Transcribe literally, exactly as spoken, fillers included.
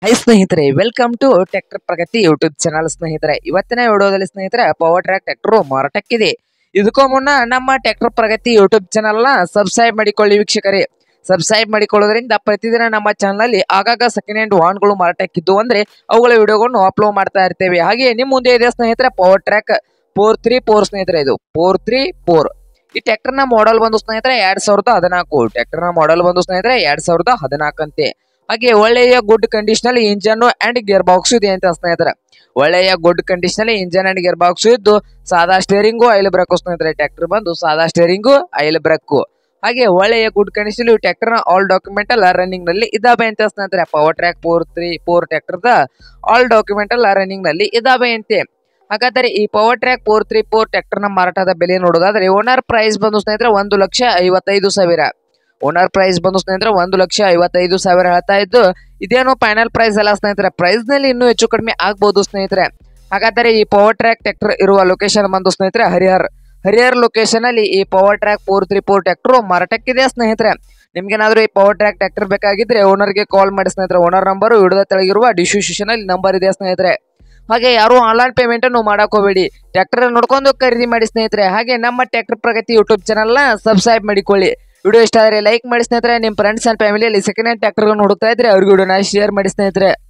High ಸ್ನೇಹಿತರೆ, welcome to tractor Pragati YouTube channel. ಸ್ನೇಹಿತರೆ, ಇವತ್ತಿನ ವಿಡಿಯೋದಲ್ಲಿ ಸ್ನೇಹಿತರೆ ಪವರ್ ಟ್ರ್ಯಾಕ್ ಟ್ರ್ಯಾಕ್ಟರ್ ಮಾರಾಟಕ್ಕಿದೆ. ಇದಕ್ಕೂ ಮುನ್ನ ನಮ್ಮ ಟ್ರ್ಯಾಕ್ಟರ್ ಪ್ರಗತಿ ಯೂಟ್ಯೂಬ್ ಚಾನಲ್ ನ ಸಬ್ಸ್ಕ್ರೈಬ್ ಮಾಡಿಕೊಳ್ಳಿ ವೀಕ್ಷಕರೇ. ಸಬ್ಸ್ಕ್ರೈಬ್ ಮಾಡಿಕೊಳ್ಳೋದ್ರಿಂದ ಪ್ರತಿದಿನ ನಮ್ಮ ಚಾನಲ್ ನಲ್ಲಿ ಆಗಾಗ ಸೆಕೆಂಡ್ ಹ್ಯಾಂಡ್ ವಾಹನಗಳು ಮಾರಾಟಕ್ಕಿದ್ದು ಅಂದ್ರೆ ಅವುಗಳ ವಿಡಿಯೋಗಳನ್ನು ಅಪ್ಲೋಡ್ ಮಾಡ್ತಾ ಇರ್ತೇವೆ. ಹಾಗೆ ನಿಮ್ ಮುಂದೆ ಇದೆ ಸ್ನೇಹಿತರೆ power track four three four ಸ್ನೇಹಿತರೆ, ಇದು ಫೋರ್ ತ್ರೀ ಫೋರ್. ಈ ಟ್ರ್ಯಾಕ್ಟರ್ ನ ಮಾಡೆಲ್ ಬಂದು ಸ್ನೇಹಿತರೆ ಎರಡ್ ಸಾವಿರದ ಹದಿನಾಲ್ಕು. ಟ್ರ್ಯಾಕ್ಟರ್ ನ ಮಾಡೆಲ್ ಬಂದು ಸ್ನೇಹಿತರೆ ಎರಡ್ ಸಾವಿರದ ಹದಿನಾಲ್ಕು ಅಂತೆ. ಹಾಗೆ ಒಳ್ಳೆಯ ಗುಡ್ ಕಂಡೀಷನ್ ಅಲ್ಲಿ ಇಂಜನ್ ಅಂಡ್ ಗೇರ್ ಬಾಕ್ಸ್ ಇದೆ ಅಂತ ಸ್ನೇಹಿತರೆ. ಒಳ್ಳೆಯ ಗುಡ್ ಕಂಡೀಷನ್ ಅಲ್ಲಿ ಇಂಜನ್ ಅಂಡ್ ಗೇರ್ ಬಾಕ್ಸ್ ಇದ್ದು ಸಾದಾ ಸ್ಟೇರಿಂಗು ಆಯಿಲ್ ಬ್ರೇಕ್ ಸ್ನೇಹಿತರೆ. ಟ್ರ್ಯಾಕ್ಟರ್ ಬಂದು ಸಾದಾ ಸ್ಟೇರಿಂಗು ಆಯಿಲ್ ಬ್ರೇಕ್. ಹಾಗೆ ಒಳ್ಳೆಯ ಗುಡ್ ಕಂಡೀಷನ್ ಟ್ರ್ಯಾಕ್ಟರ್ ನ ಆಲ್ ಡಾಕ್ಯುಮೆಂಟ್ ಎಲ್ಲ ರನ್ನಿಂಗ್ ನಲ್ಲಿ ಇದಾವೆ ಅಂತ ಸ್ನೇಹಿತರೆ. Power track four three four tractor ದ ಆಲ್ ಡಾಕ್ಯುಮೆಂಟ್ ಎಲ್ಲ ರನ್ನಿಂಗ್ ನಲ್ಲಿ ಇದಾವೆ ಅಂತೆ. ಹಾಗಾದರೆ ಈ power track four three four tractor ನ ಮಾರಾಟದ ಬೆಲೆ ನೋಡೋದಾದ್ರೆ ಓನರ್ ಪ್ರೈಸ್ ಬಂದು ಸ್ನೇಹಿತರೆ ಒಂದು ಲಕ್ಷ ಐವತ್ತೈದು ಸಾವಿರ. ಓನರ್ ಪ್ರೈಸ್ ಬಂದು ಸ್ನೇಹಿತರೆ ಒಂದು ಲಕ್ಷ ಐವತ್ತೈದು ಸಾವಿರ ಹೇಳ್ತಾ ಇದ್ದು, ಇದೇನು ಫೈನಲ್ ಪ್ರೈಸ್ ಅಲ್ಲ ಸ್ನೇಹಿತರೆ. ಪ್ರೈಸ್ ನಲ್ಲಿ ಇನ್ನೂ ಹೆಚ್ಚು ಕಡಿಮೆ ಆಗ್ಬಹುದು ಸ್ನೇಹಿತರೆ. ಹಾಗಾದರೆ ಈ ಪವರ್ ಟ್ರ್ಯಾಕ್ ಟ್ರ್ಯಾಕ್ಟರ್ ಇರುವ ಲೊಕೇಶನ್ ಬಂದು ಸ್ನೇಹಿತರೆ ಹರಿಹರ್. ಹರಿಹರ್ ಲೊಕೇಶನ್ ಅಲ್ಲಿ ಈ power track four three four tractor ಮಾರಾಟಕ್ಕಿದೆ ಸ್ನೇಹಿತರೆ. ನಿಮ್ಗೇನಾದ್ರೂ ಈ ಪವರ್ ಟ್ರ್ಯಾಕ್ ಟ್ರ್ಯಾಕ್ಟರ್ ಬೇಕಾಗಿದ್ರೆ ಓನರ್ಗೆ ಕಾಲ್ ಮಾಡಿ ಸ್ನೇಹಿತರೆ. ಓನರ್ ನಂಬರ್ ವಿಡಿಯೋದ ತೆಳಗಿರುವ ಡಿಸ್ಕ್ರಿಪ್ಷನ್ ಅಲ್ಲಿ ನಂಬರ್ ಇದೆ ಸ್ನೇಹಿತರೆ. ಹಾಗೆ ಯಾರು ಆನ್ಲೈನ್ ಪೇಮೆಂಟ್ ಅನ್ನು ಮಾಡಕ್ ಹೋಗಬೇಡಿ, ಟ್ರ್ಯಾಕ್ಟರ್ ನೋಡ್ಕೊಂಡು ಖರೀದಿ ಮಾಡಿ ಸ್ನೇಹಿತರೆ. ಹಾಗೆ ನಮ್ಮ ಟ್ರ್ಯಾಕ್ಟರ್ ಪ್ರಗತಿ ಯೂಟ್ಯೂಬ್ ಚಾನಲ್ ನ ಸಬ್ಸ್ಕ್ರೈಬ್ ಮಾಡಿಕೊಳ್ಳಿ. ವಿಡಿಯೋ ಇಷ್ಟ ಆದರೆ ಲೈಕ್ ಮಾಡಿ ಸ್ನೇಹಿತರೆ. ನಿಮ್ಮ ಫ್ರೆಂಡ್ಸ್ ಅಂಡ್ ಫ್ಯಾಮಿಲಿಯಲ್ಲಿ ಸೆಕೆಂಡ್ ಹ್ಯಾಂಡ್ ಟ್ರ್ಯಾಕ್ಟರ್ ಹುಡುಕ್ತಾ ಇದ್ರೆ ಅವ್ರಿಗೆ ವಿಡಿಯೋನ ಶೇರ್ ಮಾಡಿ ಸ್ನೇಹಿತರೆ.